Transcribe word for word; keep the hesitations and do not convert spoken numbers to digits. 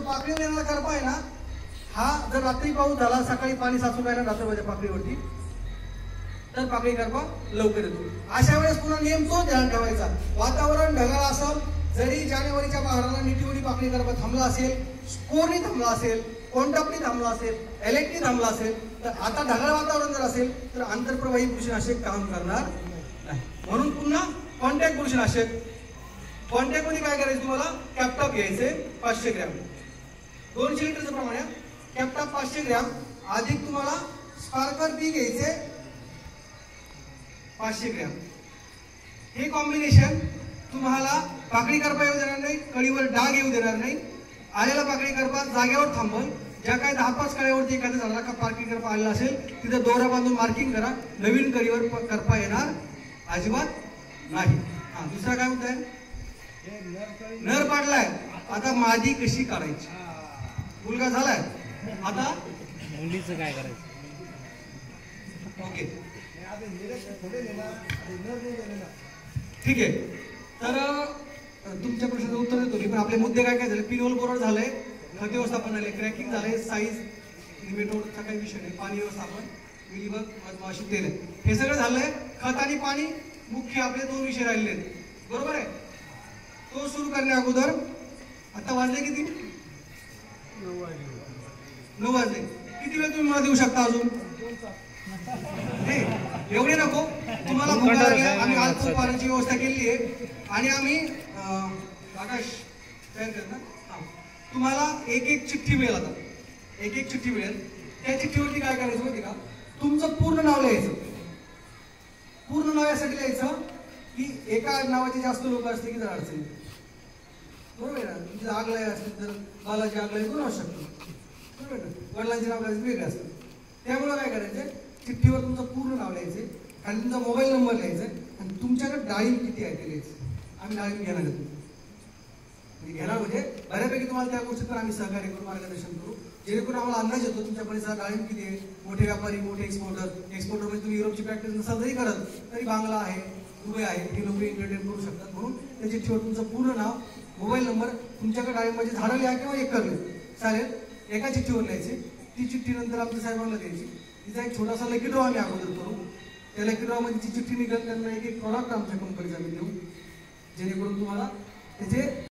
पाकळीवर येणारा करपा आहे ना, हा जर रात्री पाऊस झाला, सकाळी पाणी साचून राहिलं रात्रभर पाकळीवरती, तर पाकळी करपा लवकर येतो. अशा वेळेस पुन्हा नियम तो ध्यान ठेवायचा. वातावरण ढगाळ असेल, जरी जानेवारीच्या बहाराला निटीवरी पाकळी करपा थांबला असेल, स्कोरनी थांबला असेल, कोणटापणी थांबला असेल, एलेक्ट्री थांबला असेल, तर आता ढगाळ वातावरण जर असेल तर आंतरप्रवाही बुरशीनाशक काम करणार नाही. म्हणून पुन्हा कॉन्टॅक्ट बुरशीनाशक. कॉन्टॅक्ट मध्ये काय करायचं, तुम्हाला कॅप्टॉप घ्यायचे पाचशे ग्रॅम, दोनशे लिटरचं प्रमाण आहे. कॅप्टॉप पाचशे ग्रॅम अधिक तुम्हाला स्पार्कर बी घ्यायचे पाचशे ग्रॅम. हे कॉम्बिनेशन तुम्हाला पाकळी करपा येऊ देणार नाही, कळीवर डाग येऊ देणार नाही. आलेला पाकळी करपा जागेवर थांबल. ज्या काही दहा पाच कळ्यावरती एखाद्या झाडाला का पाकळी करपा आलेला असेल तिथे दोरा बांधून मार्किंग करा. नवीन कळीवर करपा येणार अजिबात नाही. हा, दुसरा काय म्हणताय, नर पाडलाय, आता मादी कशी काढायची. मुलगा झालाय, आता मुलीचं काय करायचं. ओके, ठीक आहे. तर तुमच्या प्रश्नाचं उत्तर देतो मी, पण आपले मुद्दे काय काय झाले. पिनोल बरोबर झालंय, खत व्यवस्थापन झाले, क्रॅकिंग झाले, साईज निमेटोडचा काही विषय नाही, पाणी व्यवस्थापन, मिलीबग, मधमाशी, तेल, हे सगळं झालंय. खत आणि पाणी मुख्य आपले दोन विषय राहिले बरोबर आहे. तो सुरू करण्या अगोदर आता वाजले किती, नऊ वाजले. किती वेळ तुम्ही मला देऊ शकता अजून. एवढे नको, तुम्हाला भूक लागल्या, आम्ही अल्प पाण्याची व्यवस्था केली आहे आणि आम्ही आकाश तयार करत ना, तुम्हाला एक एक चिठ्ठी मिळेल. आता एक एक चिठ्ठी मिळेल. त्या चिठ्ठीवरती काय करायचं माहिती का, तुमचं पूर्ण नाव लिहायचं. पूर्ण नाव यासाठी लिहायचं की एका नावाचे जास्त लोक असते की जर अडचणी, बरोबर आहे ना. तुमची आगलाय असते तर बालाची आगलाय करू असू शकतो, बरोबर आहे ना. वडिलांचे नाव करायचे वेगळे असतात. त्यामुळे काय करायचं, चिठ्ठीवर तुमचं पूर्ण नाव लिहायचं आणि तुमचा मोबाईल नंबर लिहायचा आणि तुमच्याकडे डाळिंब किती आहे ते लिहायचं. आम्ही डाळिंब घेणार आहे, घेणार म्हणजे बऱ्यापैकी तुम्हाला त्या गोष्टीत आम्ही सहकार्य करू, मार्गदर्शन करू, जेणेकरून आम्हाला अंदाज येतो तुमच्या परिसरात डाळिंब किती आहे. मोठे व्यापारी, मोठे एक्सपोर्टर, एक्सपोर्टर म्हणजे तुम्ही युरोपची प्रॅक्टिस नसाल तरी करत तरी बांगला आहे, दुबई आहे, हे लोक एंटरटेन करू शकतात. म्हणून त्या चिठ्ठीवर तुमचं पूर्ण नाव, मोबाईल नंबर, तुमच्याकडे डाळिंबाची झाडं लिहा किंवा एक करले चालेल, एका चिठ्ठीवर लिहायची. ती चिठ्ठी नंतर आमच्या साहेबांना द्यायची. तिचा एक छोटासा लकी ड्रॉ आम्ही अगोदर करू. त्या लकी ड्रॉ मध्ये ती चिठ्ठी निघत त्यांना एक एक प्रॉडक्ट आमच्या कंपनीचा आम्ही देऊ, जेणेकरून तुम्हाला त्याचे